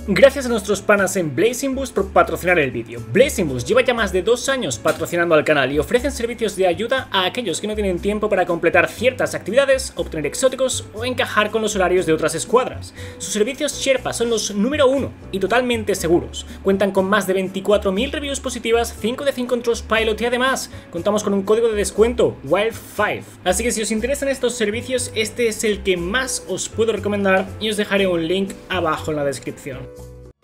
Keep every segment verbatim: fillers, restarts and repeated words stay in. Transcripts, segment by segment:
Gracias a nuestros panas en Blazing Boost por patrocinar el vídeo. Blazing Boost lleva ya más de dos años patrocinando al canal y ofrecen servicios de ayuda a aquellos que no tienen tiempo para completar ciertas actividades, obtener exóticos o encajar con los horarios de otras escuadras. Sus servicios Sherpa son los número uno y totalmente seguros. Cuentan con más de veinticuatro mil reviews positivas, cinco de cinco en Trustpilot y además contamos con un código de descuento, Wild cinco. Así que si os interesan estos servicios, este es el que más os puedo recomendar y os dejaré un link abajo en la descripción.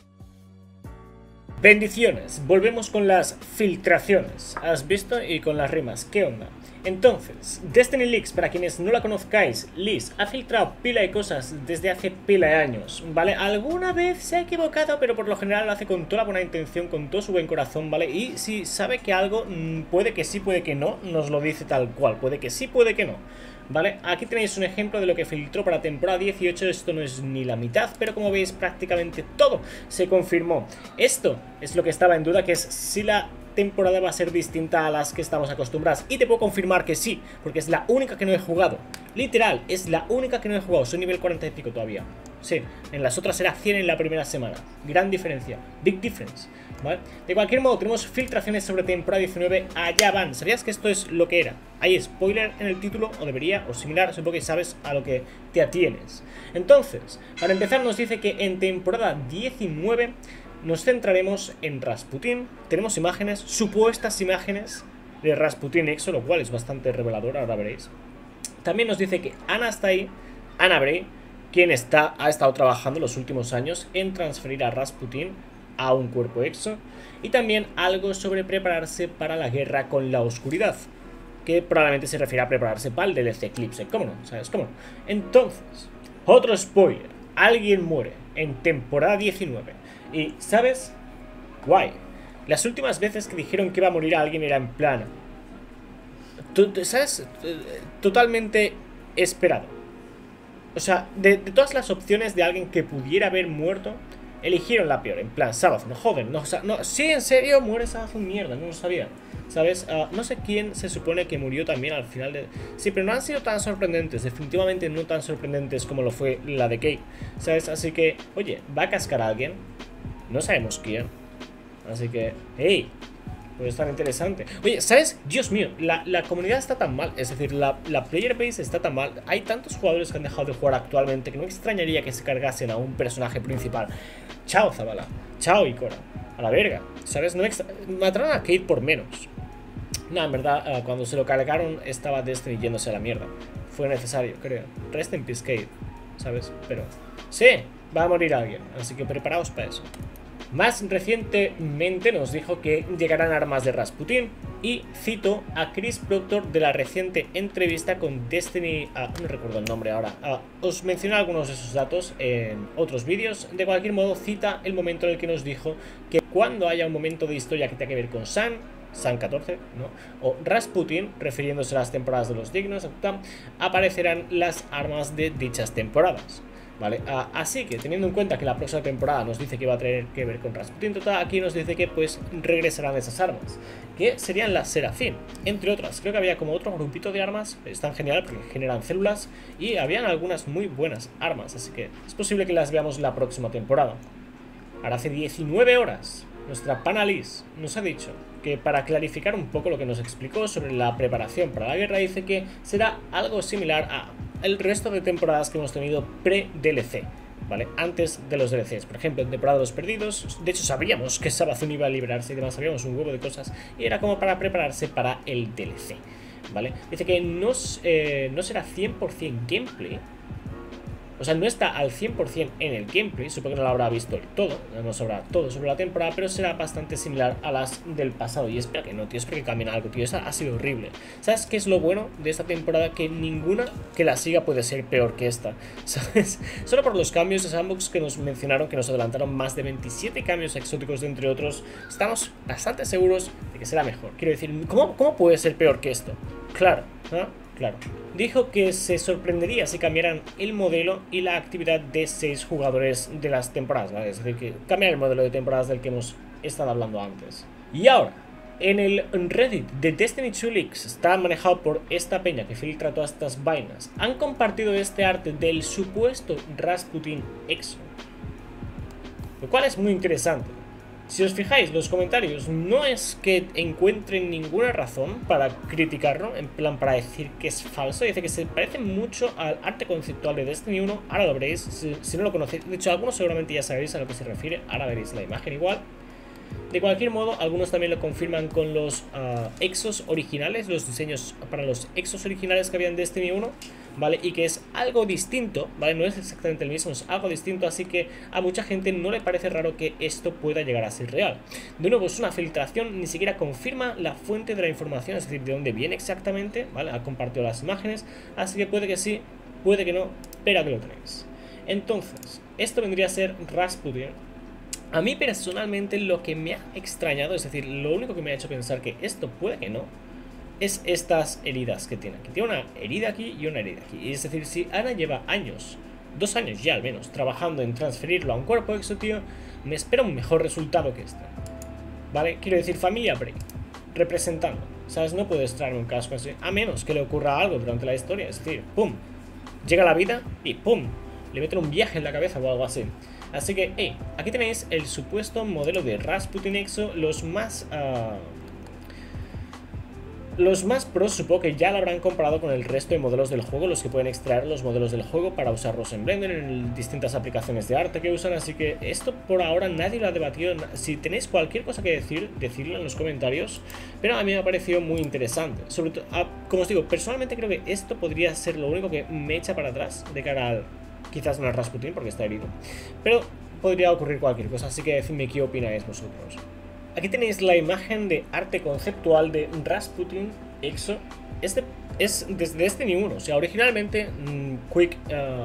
Bendiciones, volvemos con las filtraciones, has visto, y con las rimas, ¿qué onda? Entonces, Destiny Leaks, para quienes no la conozcáis, Liz ha filtrado pila de cosas desde hace pila de años, ¿vale? Alguna vez se ha equivocado, pero por lo general lo hace con toda la buena intención, con todo su buen corazón, ¿vale? Y si sabe que algo mmm, puede que sí, puede que no, nos lo dice tal cual, puede que sí, puede que no. ¿Vale? Aquí tenéis un ejemplo de lo que filtró para temporada dieciocho, esto no es ni la mitad, pero como veis prácticamente todo se confirmó. Esto es lo que estaba en duda, que es si la temporada va a ser distinta a las que estamos acostumbrados. Y te puedo confirmar que sí, porque es la única que no he jugado. Literal, es la única que no he jugado, soy nivel cuarenta y pico todavía. Sí, en las otras era cien en la primera semana. Gran diferencia, big difference, ¿vale? De cualquier modo, tenemos filtraciones sobre temporada diecinueve, allá van. ¿Sabías que esto es lo que era? Hay spoiler en el título, o debería, o similar, supongo que sabes a lo que te atienes. Entonces, para empezar nos dice que en temporada diecinueve nos centraremos en Rasputin. Tenemos imágenes, supuestas imágenes de Rasputin Exo, lo cual es bastante revelador, ahora veréis. También nos dice que Ana está ahí, Ana Bray, quien está, ha estado trabajando los últimos años en transferir a Rasputin a un cuerpo exo, y también algo sobre prepararse para la guerra con la oscuridad, que probablemente se refiere a prepararse para el D L C Eclipse, ¿cómo no? ¿Sabes cómo no? Entonces, otro spoiler, alguien muere en temporada diecinueve, y ¿sabes? Guay, las últimas veces que dijeron que iba a morir a alguien era en plan, ¿sabes? Totalmente esperado. O sea, de, de todas las opciones de alguien que pudiera haber muerto, eligieron la peor. En plan, Sabath, no joden, no, o sea, no, sí, en serio, muere Sabath, un mierda, no lo sabía. ¿Sabes? Uh, no sé quién se supone que murió también al final de... Sí, pero no han sido tan sorprendentes, definitivamente no tan sorprendentes como lo fue la de Kate, ¿sabes? Así que, oye, ¿va a cascar a alguien? No sabemos quién. Así que, hey, puede estar interesante. Oye, ¿sabes? Dios mío, la, la comunidad está tan mal. Es decir, la, la player base está tan mal. Hay tantos jugadores que han dejado de jugar actualmente que no me extrañaría que se cargasen a un personaje principal. Chao, Zavala. Chao, Ikora. A la verga. ¿Sabes? No me extra... Mataron a Kate por menos. No, en verdad, uh, cuando se lo cargaron estaba Destiny yéndose a la mierda. Fue necesario, creo. Rest in peace, Kate. ¿Sabes? Pero... sí, va a morir alguien. Así que preparaos para eso. Más recientemente nos dijo que llegarán armas de Rasputin, y cito a Chris Proctor de la reciente entrevista con Destiny, ah, no recuerdo el nombre ahora, ah, os mencioné algunos de esos datos en otros vídeos. De cualquier modo cita el momento en el que nos dijo que cuando haya un momento de historia que tenga que ver con San, San catorce, ¿no? O Rasputin, refiriéndose a las temporadas de los dignos, aparecerán las armas de dichas temporadas. Vale, uh, así que teniendo en cuenta que la próxima temporada nos dice que va a tener que ver con Rasputin total, aquí nos dice que pues regresarán esas armas, que serían las Serafín, entre otras. Creo que había como otro grupito de armas, están genial porque generan células, y habían algunas muy buenas armas, así que es posible que las veamos la próxima temporada. Ahora hace diecinueve horas, nuestra pana Liz nos ha dicho que, para clarificar un poco lo que nos explicó sobre la preparación para la guerra, dice que será algo similar a el resto de temporadas que hemos tenido pre-D L C, ¿vale? Antes de los D L Cs. Por ejemplo, en temporada de los perdidos, de hecho sabíamos que Sabathun iba a liberarse y demás, sabíamos un huevo de cosas, y era como para prepararse para el D L C, ¿vale? Dice que no, eh, no será cien por cien gameplay. O sea, no está al cien por cien en el gameplay, supongo que no lo habrá visto todo, no sabrá todo sobre la temporada, pero será bastante similar a las del pasado. Y espera que no, tío, espero que cambien algo, tío, esa ha sido horrible. ¿Sabes qué es lo bueno de esta temporada? Que ninguna que la siga puede ser peor que esta, ¿sabes? Solo por los cambios de Sandbox que nos mencionaron, que nos adelantaron más de veintisiete cambios exóticos, de entre otros, estamos bastante seguros de que será mejor. Quiero decir, ¿cómo, cómo puede ser peor que esto? Claro, ¿no? Claro. Dijo que se sorprendería si cambiaran el modelo y la actividad de seis jugadores de las temporadas, ¿vale? Es decir, que cambiar el modelo de temporadas del que hemos estado hablando antes. Y ahora, en el Reddit de Destiny dos Leaks, está manejado por esta peña que filtra todas estas vainas, han compartido este arte del supuesto Rasputin Exo. lo cual es muy interesante. Si os fijáis, los comentarios no es que encuentren ninguna razón para criticarlo, en plan para decir que es falso. Dice que se parece mucho al arte conceptual de Destiny uno, ahora lo veréis, si, si no lo conocéis. De hecho, algunos seguramente ya sabéis a lo que se refiere, ahora veréis la imagen igual. De cualquier modo, algunos también lo confirman con los uh, exos originales, los diseños para los exos originales que había en Destiny uno, ¿vale? Y que es algo distinto, ¿vale? No es exactamente el mismo, es algo distinto, así que a mucha gente no le parece raro que esto pueda llegar a ser real. De nuevo, es una filtración, ni siquiera confirma la fuente de la información, es decir, de dónde viene exactamente, ¿vale? Ha compartido las imágenes, así que puede que sí, puede que no, pero aquí lo tenéis. Entonces, esto vendría a ser Rasputin. A mí personalmente lo que me ha extrañado, es decir, lo único que me ha hecho pensar que esto puede que no, es estas heridas que tiene aquí. Tiene una herida aquí y una herida aquí. Y es decir, si Ana lleva años, dos años ya al menos, trabajando en transferirlo a un cuerpo exo, tío, me espera un mejor resultado que este. ¿Vale? Quiero decir, familia Bray, representando. ¿Sabes? No puedes traer un casco así, a menos que le ocurra algo durante la historia. Es decir, pum, llega la vida y pum, le meten un viaje en la cabeza o algo así. Así que, hey, aquí tenéis el supuesto modelo de Rasputin Exo. Los más uh, Los más pros supongo que ya lo habrán comparado con el resto de modelos del juego, los que pueden extraer los modelos del juego para usarlos en Blender, en distintas aplicaciones de arte que usan. Así que esto por ahora nadie lo ha debatido. Si tenéis cualquier cosa que decir, decidlo en los comentarios. Pero a mí me ha parecido muy interesante. Sobre todo, como os digo, personalmente creo que esto podría ser lo único que me echa para atrás de cara al... Quizás no es Rasputin porque está herido, pero podría ocurrir cualquier cosa, así que decidme qué opináis vosotros. Aquí tenéis la imagen de arte conceptual de Rasputin Exo. Este es desde Destiny uno, o sea, originalmente, mmm, quick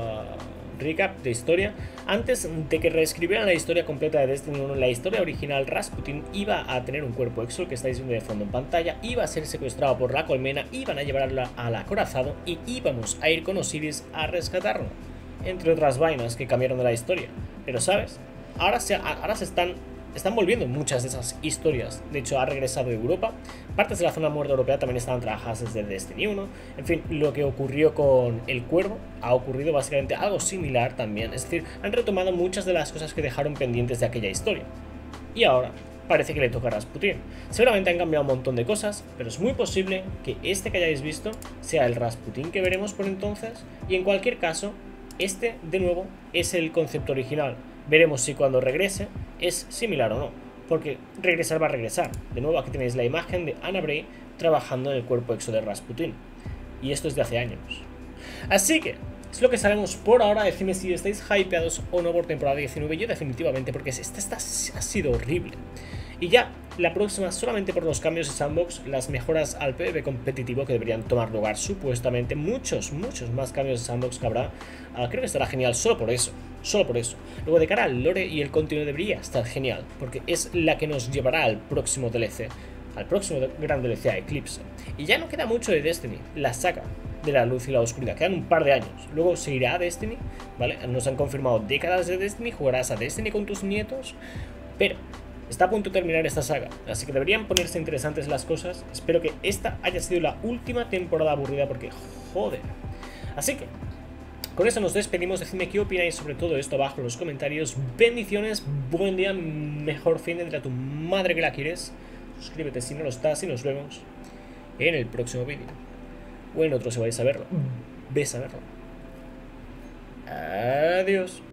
uh, recap de historia. Antes de que reescribieran la historia completa de Destiny uno, la historia original, Rasputin iba a tener un cuerpo exo, que estáis viendo de fondo en pantalla, iba a ser secuestrado por la colmena, iban a llevarla al acorazado y íbamos a ir con Osiris a rescatarlo. Entre otras vainas que cambiaron de la historia. Pero ¿sabes? Ahora se, ahora se están, están volviendo muchas de esas historias. De hecho, ha regresado de Europa. Partes de la zona muerta europea también estaban trabajadas desde Destiny uno. En fin, lo que ocurrió con el Cuervo ha ocurrido básicamente algo similar también. Es decir, han retomado muchas de las cosas que dejaron pendientes de aquella historia. Y ahora parece que le toca a Rasputin. Seguramente han cambiado un montón de cosas, pero es muy posible que este que hayáis visto sea el Rasputin que veremos por entonces. Y en cualquier caso, este, de nuevo, es el concepto original. Veremos si cuando regrese es similar o no, porque regresar va a regresar. De nuevo, aquí tenéis la imagen de Ana Bray trabajando en el cuerpo exo de Rasputin. Y esto es de hace años. Así que, es lo que sabemos por ahora. Decidme si estáis hypeados o no por temporada diecinueve. Yo definitivamente, porque esta, esta ha sido horrible. Y ya, la próxima solamente por los cambios de sandbox, las mejoras al PvP competitivo que deberían tomar lugar supuestamente, muchos, muchos más cambios de sandbox que habrá. Uh, creo que estará genial solo por eso, solo por eso. Luego de cara al lore y el contenido debería estar genial, porque es la que nos llevará al próximo D L C, al próximo gran D L C a Eclipse. Y ya no queda mucho de Destiny, la saga de la luz y la oscuridad, quedan un par de años. Luego se irá a Destiny, ¿vale? Nos han confirmado décadas de Destiny, jugarás a Destiny con tus nietos, pero está a punto de terminar esta saga, así que deberían ponerse interesantes las cosas. Espero que esta haya sido la última temporada aburrida porque, joder. Así que, con eso nos despedimos. Decidme qué opináis sobre todo esto abajo en los comentarios. Bendiciones, buen día, mejor fin de día a tu madre que la quieres. Suscríbete si no lo estás y nos vemos en el próximo vídeo. O en otro si vais a verlo. Ves a verlo. Adiós.